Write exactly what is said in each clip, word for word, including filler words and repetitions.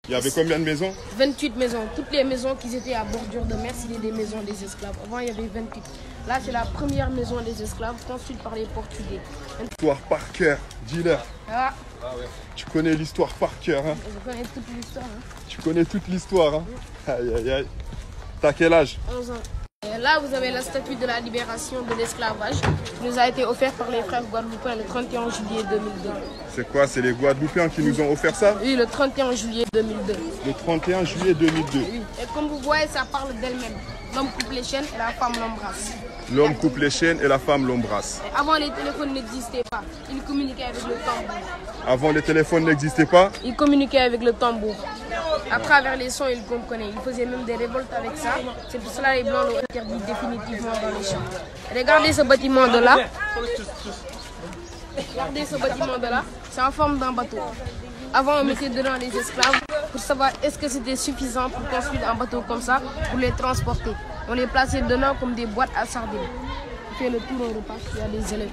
Il y avait combien de maisons? vingt-huit maisons. Toutes les maisons qui étaient à bordure de mer, c'était des maisons des esclaves. Avant, il y avait vingt-huit. Là, c'est la première maison des esclaves construite par les Portugais. L'histoire par cœur, dis-leur. Ah. Ah ouais. Tu connais l'histoire par cœur, hein? Je connais toute l'histoire. Hein. Tu connais toute l'histoire, hein? Aïe, aïe, aïe. T'as quel âge? onze ans. Et là, vous avez la statue de la libération de l'esclavage qui nous a été offerte par les frères guadeloupéens le trente et un juillet deux mille deux. C'est quoi? C'est les Guadeloupéens qui nous ont offert ça? Oui, le trente et un juillet deux mille deux. Le trente et un juillet deux mille deux. Oui. Et comme vous voyez, ça parle d'elle-même. L'homme coupe les chaînes et la femme l'embrasse. L'homme coupe les chaînes et la femme l'embrasse. Avant, les téléphones n'existaient pas. Ils communiquaient avec le tambour. Avant, les téléphones n'existaient pas? Ils communiquaient avec le tambour. À travers les sons, ils comprenaient. Ils faisaient même des révoltes avec ça. C'est pour cela que les Blancs l'ont interdit définitivement dans les champs. Regardez ce bâtiment de là. Regardez ce bâtiment de là. C'est en forme d'un bateau. Avant, on mettait dedans les esclaves pour savoir est-ce que c'était suffisant pour construire un bateau comme ça, pour les transporter. On les plaçait dedans comme des boîtes à sardines. On fait le tour, on repasse, il y a des élèves.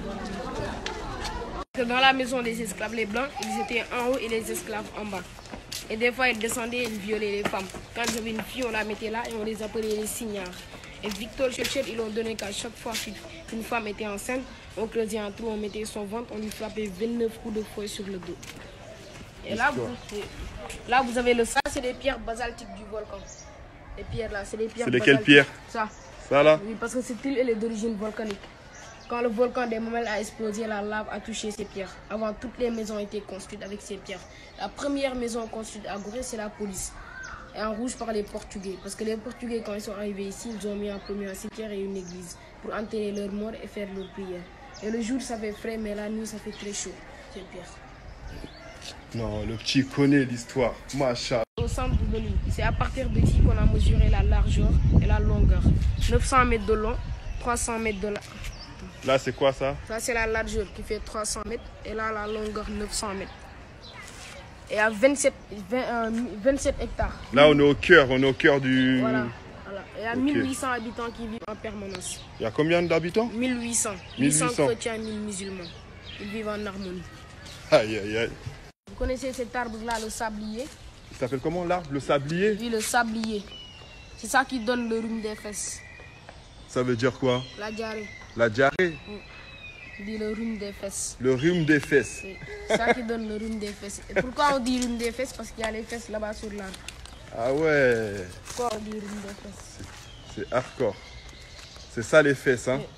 Dans la maison des esclaves, les Blancs, ils étaient en haut et les esclaves en bas. Et des fois, ils descendaient et ils violaient les femmes. Quand j'avais une fille, on la mettait là et on les appelait les signards. Et Victor Churchill, ils ont donné qu'à chaque fois qu'une femme était enceinte, on creusait un trou, on mettait son ventre, on lui frappait vingt-neuf coups de fouet sur le dos. Et là vous, là, vous avez le ça, c'est des pierres basaltiques du volcan. Les pierres là, c'est des pierres. C'est lesquelles pierres? Ça. Ça là? Oui, parce que cette île, elle est d'origine volcanique. Quand le volcan des Mamelles a explosé, la lave a touché ces pierres. Avant, toutes les maisons étaient construites avec ces pierres. La première maison construite à Gorée, c'est la police. Et en rouge par les Portugais. Parce que les Portugais, quand ils sont arrivés ici, ils ont mis en premier un cimetière et une église pour enterrer leurs morts et faire leurs prières. Et le jour, ça fait frais, mais la nuit, ça fait très chaud. Ces pierres. Non, le petit connaît l'histoire. Macha. Au centre de l'île, c'est à partir d'ici qu'on a mesuré la largeur et la longueur. neuf cents mètres de long, trois cents mètres de large. Là, c'est quoi ça? Ça, c'est la largeur qui fait trois cents mètres et là, la longueur neuf cents mètres. Et à vingt-sept, vingt, euh, vingt-sept hectares. Là, on est au cœur, on est au cœur du... Voilà. Voilà. Et il y a Okay. mille huit cents habitants qui vivent en permanence. Il y a combien d'habitants? mille huit cents. mille huit cents. huit cents chrétiens et mille musulmans. Ils vivent en harmonie. Aïe, aïe, aïe. Vous connaissez cet arbre-là, le sablier? Il s'appelle comment l'arbre? Le sablier? Oui, le sablier. C'est ça qui donne le rhume des fesses. Ça veut dire quoi? La diarrhée. La diarrhée? On dit le rhume des fesses. Le rhume des fesses. C'est ça qui donne le rhume des fesses. Et pourquoi on dit rhume des fesses? Parce qu'il y a les fesses là-bas sur l'arbre. Ah ouais. Pourquoi on dit rhume des fesses? C'est hardcore. C'est ça les fesses, hein?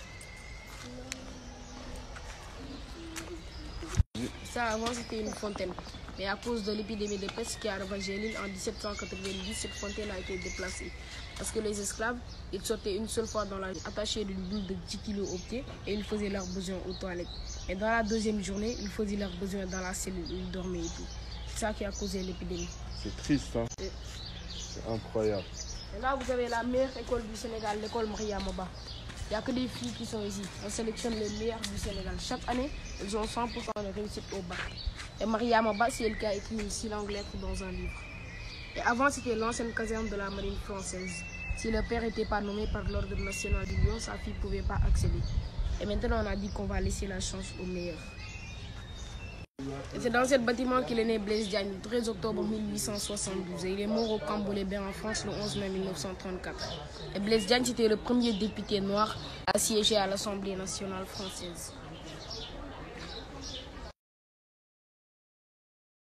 Ça, avant, c'était une fontaine. Mais à cause de l'épidémie de peste qui a ravagé l'île en dix-sept cent quatre-vingt-dix, cette fontaine a été déplacée. Parce que les esclaves, ils sortaient une seule fois dans la nuit, attachés d'une boule de dix kilos au pied, et ils faisaient leurs besoins aux toilettes. Et dans la deuxième journée, ils faisaient leurs besoins dans la cellule où ils dormaient et tout. C'est ça qui a causé l'épidémie. C'est triste, hein? Et, C'est incroyable. et là, vous avez la meilleure école du Sénégal, l'école Mariama Ba. Il n'y a que des filles qui sont ici. On sélectionne les meilleures du Sénégal. Chaque année, elles ont cent pour cent de réussite au bac. Et Mariama Ba, c'est elle qui a écrit une si longue lettre dans un livre. Et avant, c'était l'ancienne caserne de la marine française. Si le père n'était pas nommé par l'ordre national du Lion, sa fille ne pouvait pas accéder. Et maintenant, on a dit qu'on va laisser la chance aux meilleurs. Et c'est dans ce bâtiment qu'il est né Blaise Diagne, le treize octobre mille huit cent soixante-douze. Et il est mort au camp Bolébert en France le onze mai mille neuf cent trente-quatre. Et Blaise Diagne, c'était le premier député noir à siéger à l'Assemblée nationale française.